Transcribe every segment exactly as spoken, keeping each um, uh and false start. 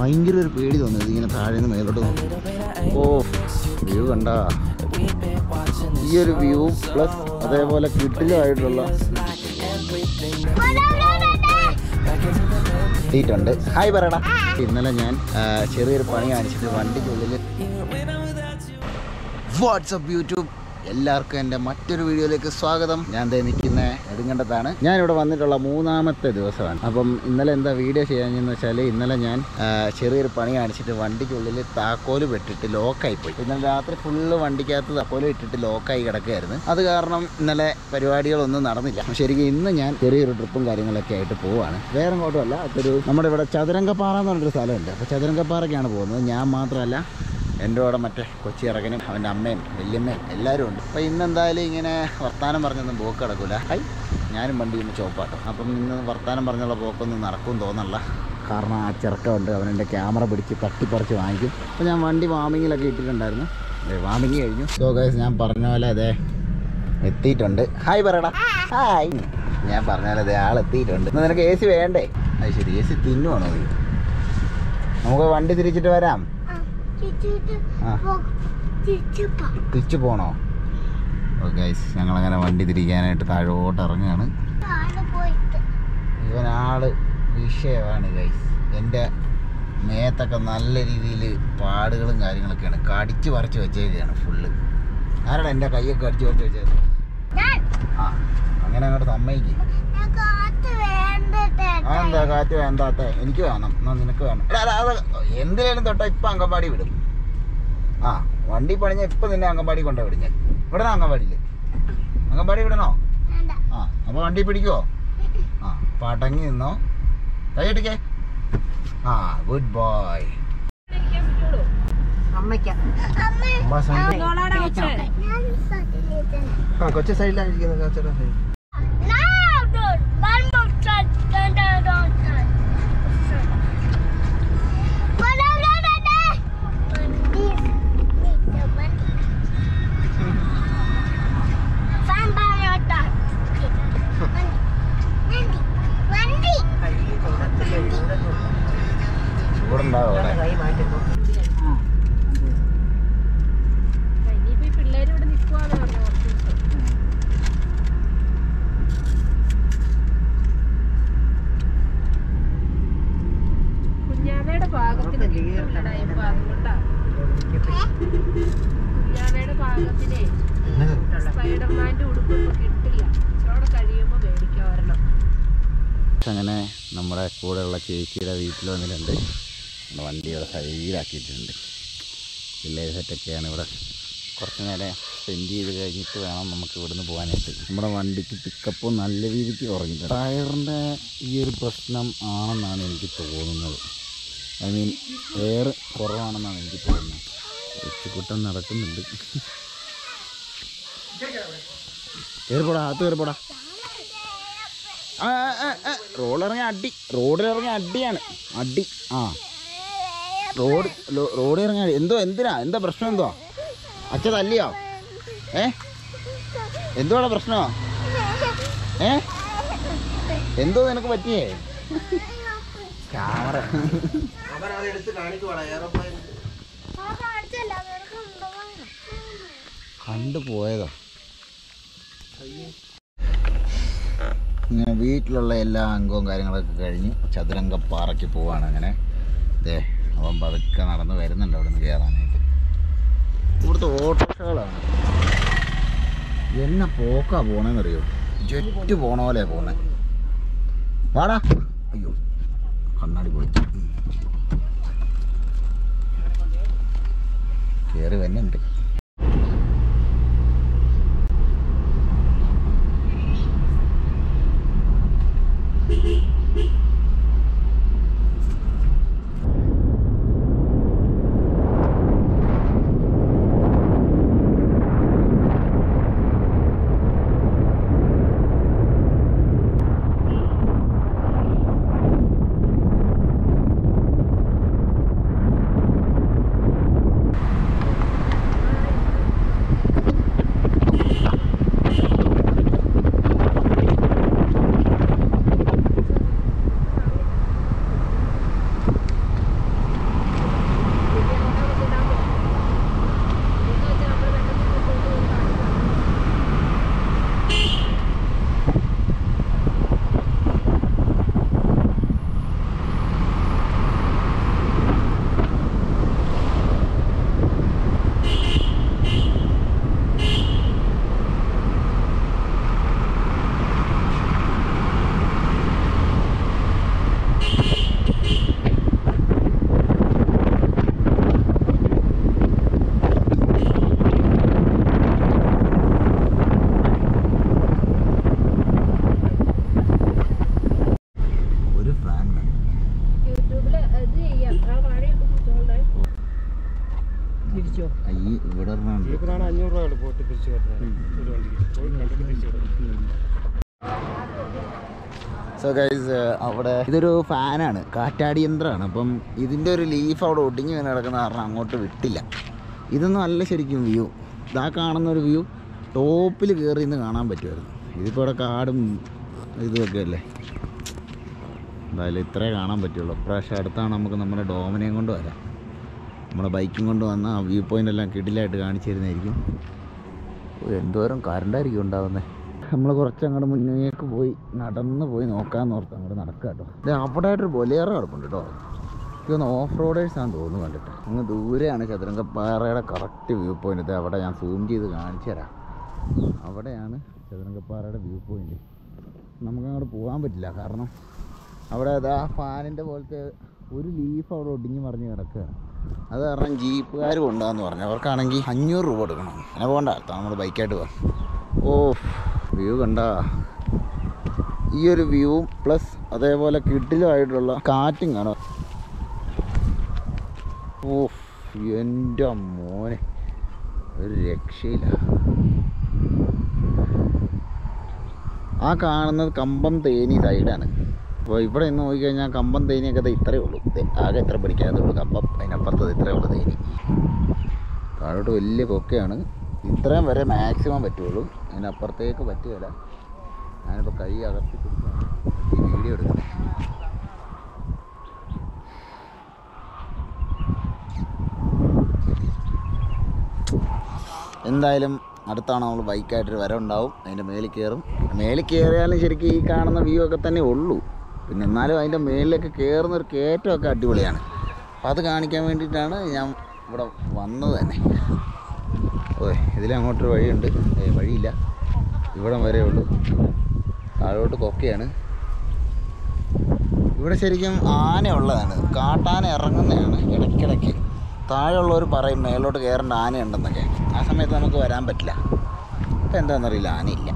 ഭയങ്കര ഒരു പേടി തോന്നുന്നത് ഇങ്ങനെ താഴെ നിന്ന് മേലോട്ട് നോക്കും. ഓ വ്യൂ കണ്ട ഈ ഒരു വ്യൂ പ്ലസ് അതേപോലെ കിട്ടിലുമായിട്ടുള്ള എത്തിയിട്ടുണ്ട്. ഹായ് പറയടാ. ഇന്നലെ ഞാൻ ചെറിയൊരു പണി കാണിച്ചിട്ട് വണ്ടിക്കുള്ളിൽ വാട്സ്ആപ്പ് യൂട്യൂബ് എല്ലാവർക്കും എൻ്റെ മറ്റൊരു വീഡിയോയിലേക്ക് സ്വാഗതം. ഞാൻ ദേ നിൽക്കുന്ന നെടുങ്കണ്ടത്താണ്. ഞാനിവിടെ വന്നിട്ടുള്ള മൂന്നാമത്തെ ദിവസമാണ്. അപ്പം ഇന്നലെ എന്താ വീഡിയോ ചെയ്യാഞ്ഞെന്ന് വെച്ചാൽ ഇന്നലെ ഞാൻ ചെറിയൊരു പണി കാണിച്ചിട്ട് വണ്ടിക്കുള്ളിൽ താക്കോല് പെട്ടിട്ട് ലോക്കായിപ്പോയി. ഇന്നലെ രാത്രി ഫുള്ള് വണ്ടിക്കകത്ത് താക്കോല് ഇട്ടിട്ട് ലോക്കായി കിടക്കുകയായിരുന്നു. അത് കാരണം ഇന്നലെ പരിപാടികളൊന്നും നടന്നില്ല. ശരിക്കും ഇന്ന് ഞാൻ ചെറിയൊരു ട്രിപ്പും കാര്യങ്ങളൊക്കെ ആയിട്ട് പോവുകയാണ്. വേറെ ഇങ്ങോട്ടുമല്ല, അതൊരു നമ്മുടെ ഇവിടെ ചതുരംഗപ്പാറ എന്ന് പറഞ്ഞൊരു സ്ഥലമുണ്ട്. അപ്പോൾ ചതുരംഗപ്പാറയ്ക്കാണ് പോകുന്നത്. ഞാൻ മാത്രമല്ല, എൻ്റെ കൂടെ മറ്റേ കൊച്ചി ഇറക്കനും അവൻ്റെ അമ്മയും വല്യമ്മയും എല്ലാവരും ഉണ്ട്. അപ്പോൾ ഇന്നെന്തായാലും ഇങ്ങനെ വർത്താനം പറഞ്ഞൊന്നും പോക്ക് കിടക്കില്ല. ഹൈ, ഞാനും വണ്ടി ഇന്ന് ചോപ്പാട്ടോ. അപ്പം ഇന്ന് വർത്താനം പറഞ്ഞുള്ള പോക്കൊന്നും നടക്കും തോന്നല്ല. കാരണം ആ ചെറുക്കമുണ്ട്, അവനെൻ്റെ ക്യാമറ പിടിച്ച് തട്ടിപ്പറിച്ച് വാങ്ങിക്കും. അപ്പോൾ ഞാൻ വണ്ടി വാമിങ്ങിലൊക്കെ ഇട്ടിട്ടുണ്ടായിരുന്നു. വാമിങ് കഴിഞ്ഞു. സോ ഗൈസ്, ഞാൻ പറഞ്ഞ പോലെ അതെ എത്തിയിട്ടുണ്ട്. ഹായ് പറയടാ. ഹായ്. ഞാൻ പറഞ്ഞ പോലെ അതെ ആളെത്തിയിട്ടുണ്ട്. എന്നാൽ നിനക്ക് എ സി വേണ്ടേ? അത് ശരി, എ സി തിന്നുവാണോ നീ? നമുക്ക് വണ്ടി തിരിച്ചിട്ട് വരാം. തിരിച്ചു പോണോ? ഓക്കെ ഗൈസ്, ഞങ്ങളങ്ങനെ വണ്ടി തിരിക്കാനായിട്ട് താഴോട്ട് ഇറങ്ങുകയാണ്. ഇവനാള് വിഷയമാണ് ഗൈസ്. എൻ്റെ മേത്തൊക്കെ നല്ല രീതിയിൽ പാടുകളും കാര്യങ്ങളൊക്കെയാണ്. കടിച്ചു പറിച്ച് വെച്ചേക്കുകയാണ് ഫുള്ള്. ആരാടാ എൻ്റെ കൈയൊക്കെ കടിച്ചു പറിച്ച് വെച്ചത്? ആ, അങ്ങനെ അങ്ങോട്ട് സമ്മതിക്ക്. എന്താ കാറ്റ് വേണ്ടാത്ത? എനിക്ക് വേണം. എന്നാ നിനക്ക് വേണം. അത് എന്തിനേലും തൊട്ടാ ഇപ്പം അങ്കൻവാടി വിടും. ആ, വണ്ടി പണിഞ്ഞ ഇപ്പം നിന്നെ അങ്കൻവാടി കൊണ്ടു വിടും. ഞാൻ വിടണോ അങ്കൻവാടിയിൽ? അങ്കൻവാടി വിടണോ? ആ, അപ്പോൾ വണ്ടി പിടിക്കുവോ? ആ, പടങ്ങി നിന്നോ. കൈയടിക്കേ. ആ, ഗുഡ് ബോയ്. കൊച്ചു സൈഡിലായിരിക്കുന്നത്. ചൂടുണ്ടാവും അവിടെ. കുഞ്ഞാവയുടെ പാകത്തിന് കുഞ്ഞാവയുടെ പാകത്തിനെ സ്പൈഡർമാന്റെ ഉടുപ്പൊന്നും കിട്ടില്ല. ചോടെ കഴിയുമ്പോ മേടിക്കാൻ വരണം. അങ്ങനെ നമ്മുടെ കൂടെയുള്ള ചേച്ചിയുടെ വീട്ടിൽ വന്നിട്ടുണ്ട്. നമ്മുടെ വണ്ടി ഇവിടെ സൈഡാക്കിയിട്ടുണ്ട്. പിള്ളേർ സെറ്റൊക്കെയാണ് ഇവിടെ. കുറച്ച് നേരം സ്പെൻഡ് ചെയ്ത് കഴിഞ്ഞിട്ട് വേണം നമുക്ക് ഇവിടുന്ന് പോകാനായിട്ട്. നമ്മുടെ വണ്ടിക്ക് പിക്കപ്പ് നല്ല രീതിക്ക് കുറഞ്ഞിട്ടുണ്ട്. ടയറിൻ്റെ ഈ ഒരു പ്രശ്നം ആണെന്നാണ് എനിക്ക് തോന്നുന്നത്. ഐ മീൻ എയർ കുറവാണെന്നാണ് എനിക്ക് തോന്നുന്നത്. ഉച്ചക്കൂട്ടം നടക്കുന്നുണ്ട്. കയറിപ്പോടാ, അകത്ത് കയറിപ്പോടാ. ആ റോഡിലിറങ്ങിയ അടി, റോഡിലിറങ്ങിയ അടിയാണ് അടി. ആ, റോഡ് റോഡിൽ ഇറങ്ങിയ എന്തോ എന്തിനാ? എന്താ പ്രശ്നം? എന്തോ അച്ഛ തല്ലിയോ? ഏ എന്തുവാണ് പ്രശ്നമോ? ഏ എന്തോ നിനക്ക് പറ്റിയേ? ക്യാമറ കണ്ടുപോയതോ? ഇങ്ങനെ വീട്ടിലുള്ള എല്ലാ അംഗവും കാര്യങ്ങളൊക്കെ കഴിഞ്ഞ് ചതുരംഗപ്പാറയ്ക്ക് പോവാണ്. അങ്ങനെ ദേ അവൻ പതുക്കെ നടന്ന് വരുന്നുണ്ട് അവിടെ നിന്ന് കയറാനായിട്ട്. ഇവിടുത്തെ ഓട്ടോറിക്ഷകളാണ് എന്നെ പോക്കാ പോണേന്നറിയോ? ജെറ്റ് പോണ പോലെ പോണേ. വാടാ. അയ്യോ, കണ്ണാടി പൊളിച്ചു. കയറി വരുന്നുണ്ട്. ഈ ഇവിടെ ഒരെണ്ണമുണ്ട്. അഞ്ഞൂറ് രൂപ പോയിട്ട് തിരിച്ചു വരുന്നത് ഒരു വണ്ടിക്ക് പോയി കണ്ടിട്ട് തിരിച്ചു വരുന്നത്. സോ ഗൈസ് അവിടെ ഇതൊരു ഫാനാണ്, കാറ്റാടി യന്ത്രമാണ്. അപ്പം ഇതിൻ്റെ ഒരു ലീഫ് അവിടെ ഒടിഞ്ഞ് വീണ് കിടക്കുന്ന കാരണം അങ്ങോട്ട് വിട്ടില്ല. ഇതൊന്നും അല്ല ശരിക്കും വ്യൂ. ഇതാ കാണുന്ന ഒരു വ്യൂ ടോപ്പിൽ കയറി ഇന്ന് കാണാൻ പറ്റുമായിരുന്നു. ഇതിപ്പോൾ ഇവിടെ കാടും ഇതുമൊക്കെ അല്ലേ, എന്തായാലും ഇത്രേ കാണാൻ പറ്റുള്ളൂ. ഇപ്രാവശ്യം അടുത്താണ് നമുക്ക് നമ്മുടെ ഡോമിനെയും കൊണ്ട് വരാം. നമ്മുടെ ബൈക്കും കൊണ്ട് വന്ന ആ വ്യൂ പോയിൻ്റ് എല്ലാം കിടിലായിട്ട് കാണിച്ചു തരുന്നതായിരിക്കും. എന്തോരം കറണ്ടായിരിക്കും ഉണ്ടാകുന്നത്. നമ്മൾ കുറച്ച് അങ്ങോട്ട് മുന്നേക്ക് പോയി നടന്ന് പോയി നോക്കാമെന്ന് ഓർത്ത് അങ്ങോട്ട് നടക്കുക കേട്ടോ. ഇത് അവിടെ ആയിട്ടൊരു ബൊലേറോ കിടപ്പുണ്ട് കേട്ടോ. ഇതൊന്ന് ഓഫ് റോഡേഴ്സാണെന്ന് തോന്നുന്നു കണ്ടിട്ട്. അങ്ങ് ദൂരെയാണ് ചതുരംഗപ്പാറയുടെ കറക്റ്റ് വ്യൂ പോയിൻ്റ്. ഇത് അവിടെ ഞാൻ സൂം ചെയ്ത് കാണിച്ചു തരാം. അവിടെയാണ് ചതുരംഗപ്പാറയുടെ വ്യൂ പോയിൻ്റ്. നമുക്കങ്ങോട്ട് പോകാൻ പറ്റില്ല, കാരണം അവിടെ അതാ ഫാനിൻ്റെ പോലത്തെ ഒരു ലീഫ് അവിടെ ഒടിഞ്ഞ് മറിഞ്ഞ് കിടക്കുകയാണ്. അത് കാരണം ജീപ്പുകാർ കൊണ്ടുപോകാമെന്ന് പറഞ്ഞു. അവർക്കാണെങ്കിൽ അഞ്ഞൂറ് രൂപ കൊടുക്കണം. അങ്ങനെ പോകണ്ട, നമ്മൾ ബൈക്കായിട്ട് പോകാം. ഓ വ്യൂ കണ്ട ഈ ഒരു വ്യൂവും പ്ലസ് അതേപോലെ കിടിലുമായിട്ടുള്ള കാറ്റും കാണാം. ഓ എൻ്റെ മോനെ ഒരു രക്ഷയില്ല. ആ കാണുന്നത് കമ്പം തേനി സൈഡാണ്. അപ്പോൾ ഇവിടെ നിന്ന് നോക്കിക്കഴിഞ്ഞാൽ കമ്പം തേനിയൊക്കെ അത് ഇത്രയേ ഉള്ളൂ. ആകെ ഇത്ര പിടിക്കാതെ ഉള്ളൂ കമ്പം. അതിനപ്പുറത്തത് ഇത്രയേ ഉള്ളൂ തേനി. താഴോട്ട് വലിയ കൊക്കയാണ്. ഇത്രയും വരെ മാക്സിമം പറ്റുള്ളൂ, അതിനപ്പുറത്തേക്ക് പറ്റുകയില്ല. ഞാനിപ്പോൾ കൈ അകത്തി പിടിച്ചാണ് ഈ വീഡിയോ എടുക്കുന്നത്. എന്തായാലും അടുത്താണ് നമ്മൾ ബൈക്കായിട്ടൊരു വര ഉണ്ടാവും. അതിൻ്റെ മേലിൽ കയറും. മേലിൽ കയറിയാലും ശരിക്കും ഈ കാണുന്ന വ്യൂ ഒക്കെ തന്നെ ഉള്ളൂ. പിന്നെ എന്നാലും അതിൻ്റെ മേലിലൊക്കെ കയറുന്നൊരു കയറ്റമൊക്കെ അടിപൊളിയാണ്. അപ്പോൾ അത് കാണിക്കാൻ വേണ്ടിയിട്ടാണ് ഞാൻ ഇവിടെ വന്നത് തന്നെ. ഓ ഇതിലങ്ങോട്ടൊരു വഴിയുണ്ട്. ഏ വഴിയില്ല, ഇവിടം വരെ ഉള്ളൂ. താഴോട്ട് കൊക്കയാണ്. ഇവിടെ ശരിക്കും ആന ഉള്ളതാണ്, കാട്ടാന ഇറങ്ങുന്നതാണ് ഇടയ്ക്കിടയ്ക്ക്. താഴെയുള്ളവർ പറയും മേലോട്ട് കയറേണ്ട ആനയുണ്ടെന്നൊക്കെ. ആ സമയത്ത് നമുക്ക് വരാൻ പറ്റില്ല. ഇപ്പം എന്താണെന്നറിയില്ല, ആനയില്ല.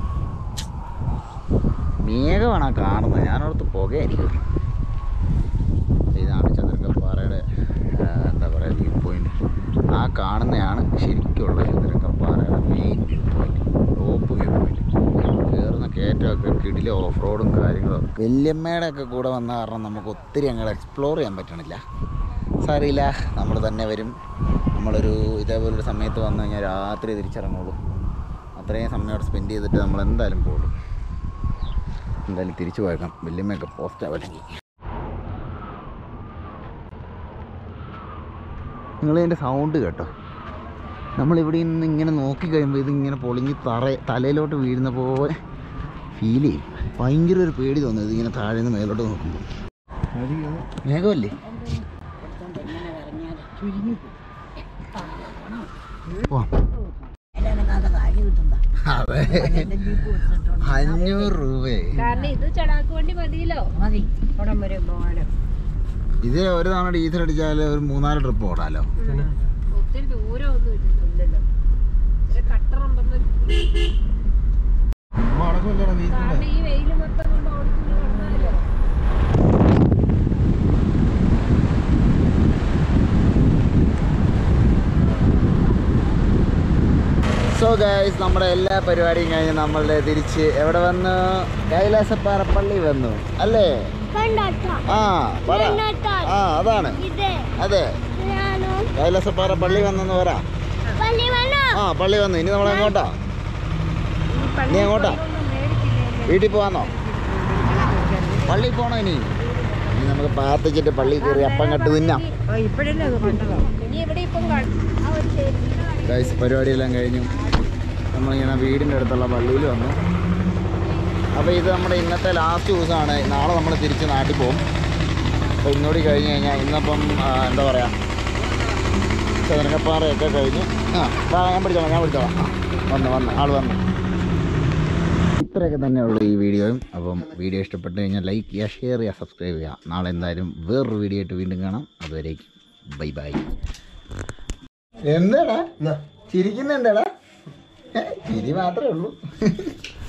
മേഘമാണ് ആ കാണുന്നത്. ഞാനോടത്ത് പുകയായിരിക്കും. ഇതാണ് ചതുരംഗപ്പാറയുടെ എന്താ പറയുക വ്യൂ പോയിൻ്റ്. ആ കാണുന്നതാണ് ശരിക്കുള്ള ചതുരംഗപ്പാറയുടെ main view point, top view point. കയറുന്ന കയറ്റമൊക്കെ കിടിലെ ഓഫ് റോഡും കാര്യങ്ങളും. വല്യമ്മയുടെ ഒക്കെ കൂടെ വന്ന കാരണം നമുക്ക് ഒത്തിരി അങ്ങോട്ട് എക്സ്പ്ലോർ ചെയ്യാൻ പറ്റണില്ല. സാരമില്ല, നമ്മൾ തന്നെ വരും. നമ്മളൊരു ഇതേപോലൊരു സമയത്ത് വന്നു കഴിഞ്ഞാൽ രാത്രി തിരിച്ചിറങ്ങുള്ളൂ. അത്രയും സമയം അവിടെ സ്പെൻഡ് ചെയ്തിട്ട് നമ്മൾ എന്തായാലും പോകും. എന്തായാലും തിരിച്ചു പോയേക്കാം. വല്യമ്മയൊക്കെ പോസ്റ്റ് ആവല്ലെങ്കിൽ. നിങ്ങളതിൻ്റെ സൗണ്ട് കേട്ടോ. നമ്മളിവിടെ നിന്ന് ഇങ്ങനെ നോക്കി കഴിയുമ്പോൾ ഇതിങ്ങനെ പൊളിഞ്ഞ് തറ തലയിലോട്ട് വീഴുന്ന പോലെ ഫീൽ ചെയ്യും. ഭയങ്കര ഒരു പേടി തോന്നുന്നത് ഇതിങ്ങനെ താഴെ നിന്ന് മേലോട്ട് നോക്കുമ്പോൾ. മേഘമല്ലേ? അതെ, അഞ്ഞൂറ് രൂപയെ. കാരണം ഇത് ചടാക്ക് വണ്ടി മതിയല്ലോ. മതി ഇവിടം വരെ പോകാനോ. ഇത് ഒരു തവണ ഡീസൽ അടിച്ചാൽ ഒരു മൂന്നാല് ട്രിപ്പ് ഓടാലോ. ഒത്തിരി ദൂരം ഒന്നും ഇല്ലല്ലോ. കട്ടറുണ്ടെന്ന് ഈ വെയില് മൊത്തം കൊണ്ട് ഓടിക്കുന്നു പറഞ്ഞാലോ. സോ ഗൈസ്, നമ്മുടെ എല്ലാ പരിപാടിയും കഴിഞ്ഞ് നമ്മളുടെ തിരിച്ച് എവിടെ വന്നു? കൈലാസപ്പാറ പള്ളി വന്നു അല്ലേ? ആ പറ. ആ അതാണ്, അതെ കൈലാസപ്പാറ പള്ളി വന്നെന്ന് പറ. ആ പള്ളി വന്നു. ഇനി നമ്മൾ എങ്ങോട്ടാ? ഇനി എങ്ങോട്ടാ? വീട്ടിൽ പോവാന്നോ? പള്ളി പോണോ? ഇനി ഇനി നമുക്ക് പ്രാർത്ഥിച്ചിട്ട് പള്ളി കയറി അപ്പം കട്ട് തിന്നാം. ഗൈസ് പരിപാടിയെല്ലാം കഴിഞ്ഞു. നമ്മളിങ്ങനെ വീടിൻ്റെ അടുത്തുള്ള പള്ളിയിൽ വന്നു. അപ്പോൾ ഇത് നമ്മുടെ ഇന്നത്തെ ലാസ്റ്റ് ദിവസമാണ്. നാളെ നമ്മൾ തിരിച്ച് നാട്ടിൽ പോകും. അപ്പോൾ ഇന്നോടി കഴിഞ്ഞ് കഴിഞ്ഞാൽ ഇന്നപ്പം എന്താ പറയുക, ചതുരംഗപ്പാറയൊക്കെ കഴിഞ്ഞ് ആ ഞാൻ പിടിച്ചോളാം ഞാൻ പിടിച്ചോളാം വന്ന് വന്ന് ആൾ വന്ന്. ഇത്രയൊക്കെ തന്നെയുള്ളൂ ഈ വീഡിയോയും. അപ്പം വീഡിയോ ഇഷ്ടപ്പെട്ട് കഴിഞ്ഞാൽ ലൈക്ക് ചെയ്യുക, ഷെയർ ചെയ്യുക, സബ്സ്ക്രൈബ് ചെയ്യുക. നാളെ എന്തായാലും വേറൊരു വീഡിയോ ആയിട്ട് വീണ്ടും കാണാം. അതുവരേക്കും ബൈ ബൈ. എന്താടാ ചിരിക്കുന്നുണ്ടാടാ? ചിരി മാത്രമേ ഉള്ളൂ.